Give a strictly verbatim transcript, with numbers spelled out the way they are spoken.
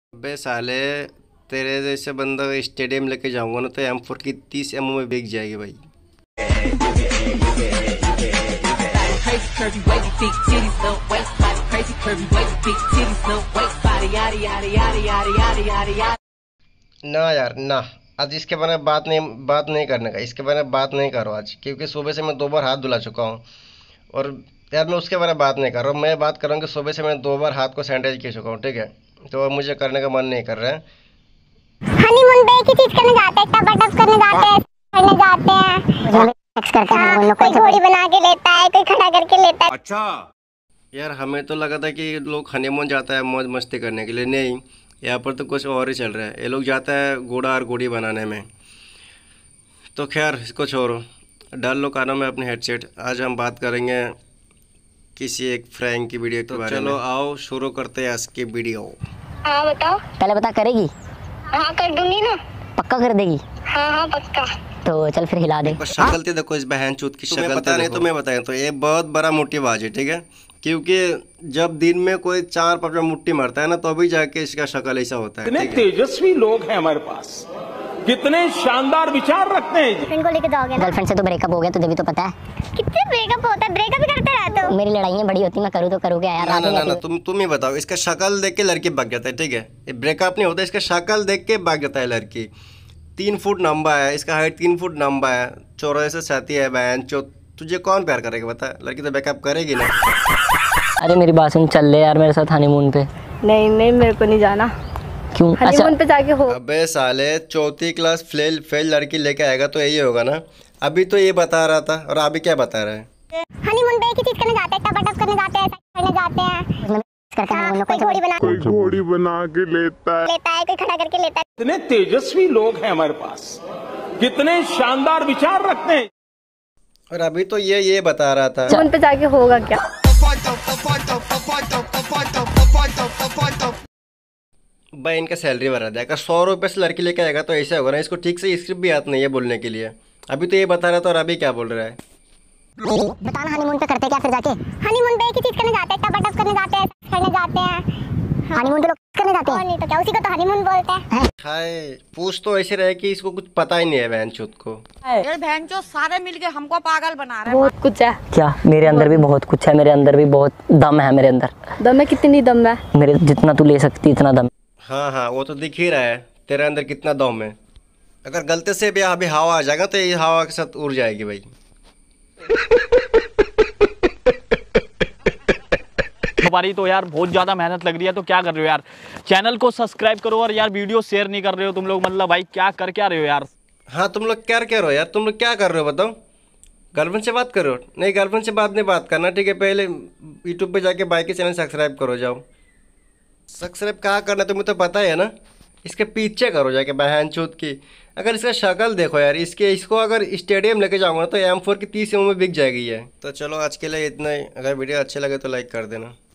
अबे साले, तेरे जैसे बंदा स्टेडियम लेके जाऊंगा ना तो एम फोर की तीस एम में बिक जाएगी भाई। ना यार ना, आज इसके बारे में बात नहीं बात नहीं करने का, इसके बारे में बात नहीं करो आज, क्योंकि सुबह से मैं दो बार हाथ धुला चुका हूँ। और यार मैं उसके बारे में बात नहीं कर रहा हूँ, मैं बात कर रहा हूँ कि सुबह से मैं दो बार हाथ को सैनिटाइज कर चुका हूँ, ठीक है। तो अब मुझे करने का मन नहीं कर रहा है। हनीमून पे एक ही चीज करने जाते हैं, टप टप करने जाते हैं, करने जाते हैं, सेक्स करते हैं। हाँ, कोई घोड़ी बना के लेता है, कोई खड़ा करके लेता है। अच्छा यार, हमें तो लगा था कि लोग हनीमून जाता है मौज मस्ती करने के लिए, नहीं, यहाँ पर तो कुछ और ही चल रहा है। ये लोग जाता है घोड़ा और घोड़ी बनाने में। तो खैर इसको छोड़ो, डाल लो कानों में अपने हेडसेट। आज हम बात करेंगे किसी एक फ्रैंक की वीडियो के बारे में। चलो आओ शुरू करते हैं आज की वीडियो। हाँ बताओ। पहले बता, करेगी? हाँ कर दूंगी ना। पक्का कर देगी? हाँ हाँ पक्का। तो चल फिर हिला दे। शक्ल तो देखो इस बहन चूत की शक्ल, पता नहीं तुम्हें बताएं तो ये बहुत बड़ा मुट्ठीबाज है, ठीक है। क्योंकि जब दिन में कोई चार पांच मुट्ठी मारता है ना, तो अभी जाके इसका शक्ल ऐसा होता है। कितने तेजस्वी लोग हैं हमारे पास, कितने शानदार विचार रखते हैं। गर्लफ्रेंड को लेके जाओगे ना? गर्लफ्रेंड से तो ब्रेकअप हो गया, तुझे भी तो पता है। कितने ब्रेकअप होता है? ब्रेकअप ही करते रहते हो। मेरी लड़ाइयाँ बड़ी होती, मैं करूँ तो करूँ क्या यार। ना ना ना, ना तुम तुम ही बताओ। इसका शक्ल देख के लड़की भाग जाता है, ठीक है। ये ब्रेकअप नहीं होता, इसका शक्ल देख के भाग जाता है लड़की। तीन फुट लंबा है, इसका हाइट तीन फुट लंबा है, चौराहे से छाती है बहन चो। तुझे कौन प्यार करेगा बता? लड़की तो बैकअप करेगी ना। अरे मेरी बात सुन, चल ले यार मेरे साथ हनीमून पे। नहीं नहीं, मेरे को नहीं जाना। क्यों? हनीमून पे जाके हो। अबे साले, चौथी क्लास फेल फेल लड़की लेके आएगा तो यही होगा ना। अभी तो ये बता रहा था और अभी क्या बता रहा है? हनीमून पे एक ही चीज करने जाते हैं, टप टप करने जाते हैं, करने जाते हैं। हाँ, कोई घोड़ी बना कोई घोड़ी बना के लेता है लेता है, कोई खड़ा करके लेता है। कितने तेजस्वी लोग हैं हमारे पास, कितने शानदार विचार रखते हैं। और अभी तो ये ये बता रहा था। हनीमून पे जाके होगा क्या? भाई इनका सैलरी बढ़ा दिया। अगर सौ रुपये से लड़की लेके आएगा तो ऐसा होगा ना। इसको ठीक से स्क्रिप्ट भी आती नहीं है बोलने के लिए। अभी तो ये बता रहा था और अभी क्या बोल रहा है? बताना हनीमून पे करते क्या फिर जाके? हनीमून पे एक ही चीज करने जाते हैं, टप टप करने जाते हैं, करने जाते हैं। हनीमून पे लोग करने जाते हैं। नहीं तो क्या, उसी को तो हनीमून बोलते हैं। हाय, पूछ तो ऐसे रहे कि इसको कुछ पता ही नहीं है बहन चूत को। यार बहन चो सारे मिलके हमको पागल बना रहे हैं। बहुत कुछ है। क्या? मेरे अंदर भी बहुत कुछ है, मेरे अंदर भी बहुत दम है। मेरे अंदर दम है? कितनी दम है? मेरे जितना तू ले सकती इतना दम। हाँ हाँ, वो तो दिख ही रहा है तेरे अंदर कितना दम है। अगर गलती से भी अभी हवा आ जाएगा तो ये हवा के साथ उड़ जाएगी भाई। हमारी तो यार बहुत ज़्यादा मेहनत लग रही है, तो क्या कर रहे हो यार? चैनल को सब्सक्राइब करो और यार वीडियो शेयर नहीं कर रहे हो तुम लोग। मतलब भाई क्या कर क्या रहे हो यार? हाँ तुम लोग क्या कर रहे हो यार? तुम लोग क्या कर रहे हो बताओ? गर्लफ्रेंड से बात करो? नहीं, गर्लफ्रेंड से बात नहीं बात करना, ठीक है। पहले यूट्यूब पे जाके बाइक के चैनल सब्सक्राइब करो। जाओ सब्सक्राइब कहाँ करना तुम्हें तो पता है ना। इसके पीछे करो जाके बहन चूत की। अगर इसका शक्ल देखो यार, इसके इसको अगर स्टेडियम लेके जाऊंगा ना तो एम फोर की तीस एम में बिक जाएगी है। तो चलो आज के लिए इतना ही। अगर वीडियो अच्छे लगे तो लाइक कर देना।